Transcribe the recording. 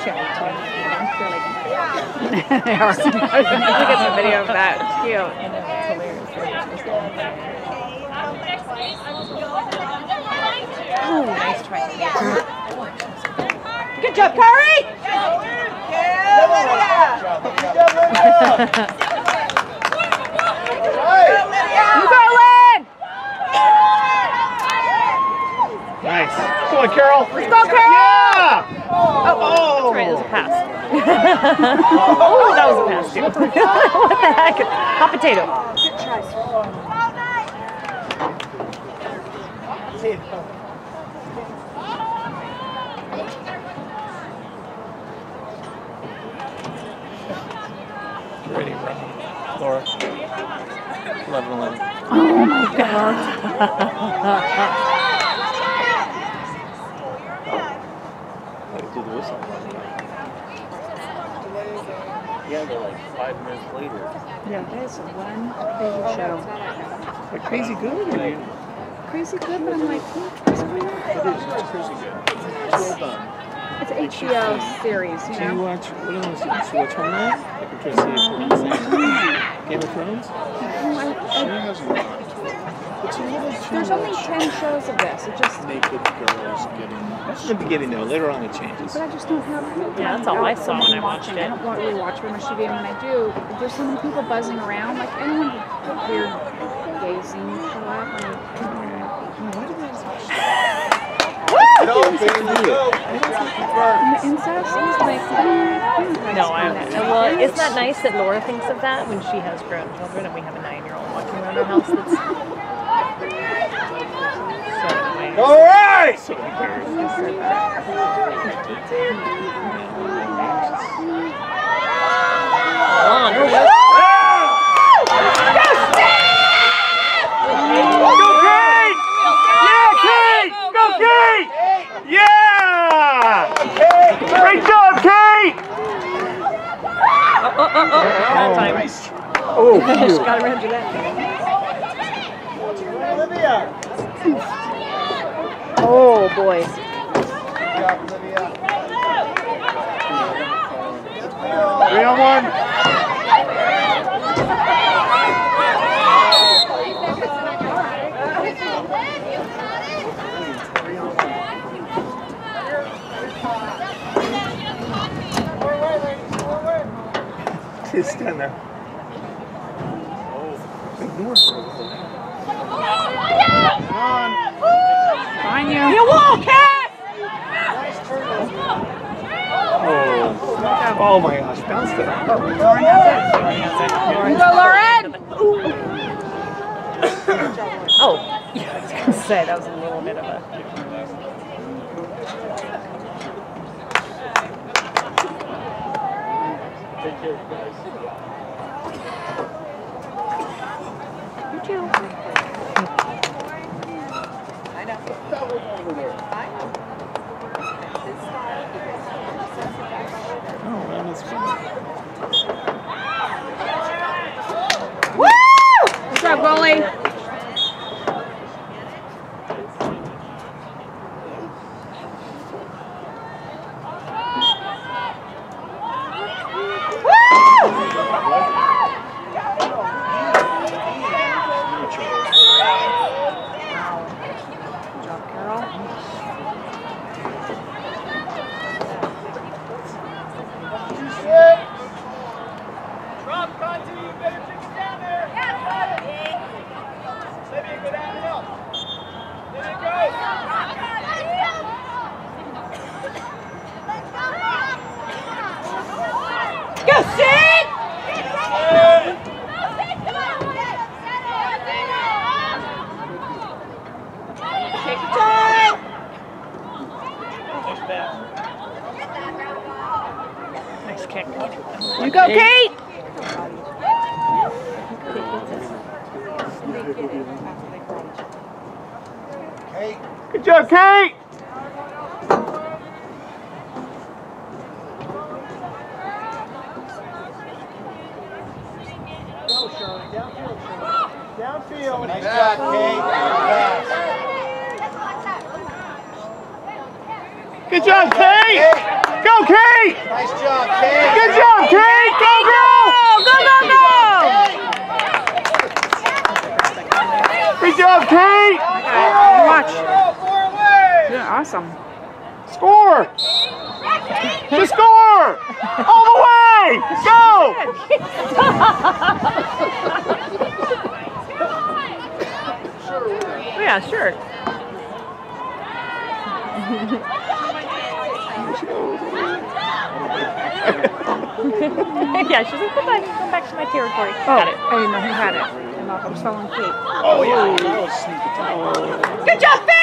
cherry too. They are. I was going to get some video of that. It's cute. Oh, nice try. Good job, Curry! You go, Lynn! Nice. Come on, Carol. Let's go, Carol! Yeah! Oh, that's right. It was a pass. Oh, that was a pass, too. What the heck? Hot potato. Ready, Laura. 11-11. Oh, my God. Do the whistle. Yeah, they're like 5 minutes later. Yeah, that's one crazy show. Like crazy good, or you? Crazy good, but I'm like, what's going on? It is. It's crazy good. It's well done. It's an HBO series, you Do you know? watch? What else? Do you watch Homeland? Like I'm trying to see if we're on the same. Game of Thrones. There's only 10 shows of this. It just, Naked girls getting. That's in the beginning though. Later on it changes. but I just don't have. Yeah, that's all I saw when I watched I it. don't really watch very much TV, and when I do, there's so many people buzzing around. Like anyone who weird gay scene show up. No, baby, no. And the incest is like. No, well, isn't that nice that Laura thinks of that when she has grown children and we have a 9-year-old walking around our house that's so anyway. All right. So many cares. Come on. Go Kate! Yeah, Kate! Go Kate! Yeah! Great job, Kate! Bad time. Oh, Just got around to that. Oh, boy. 3-on-1. Just stand there. Ignore her. Find you. You won't, Cat! Oh my gosh, bounced it. Lauren has it. Go, Lauren! Oh, yeah, I was going to say, that was a little bit of a... Take care, guys. You too. I know. Oh, that was fun. Woo! What's up, goalie? Go, Sid! Take your time! Nice kick. You go, Kate! Good job, Kate! Downfield. Nice job, Kate. Good job, Kate! Go, Kate! Nice job, Kate! Good job, Kate! Go, girl! Go, go, go! Good job, Kate! Watch. You're awesome. Score! Just score! All the way! Go! Yeah, sure. Yeah, she's like, goodbye, come back to my territory. Oh, Got it. I didn't know who had it. I was following Kate. Oh, yeah. That was sneaky. Good job, Faye!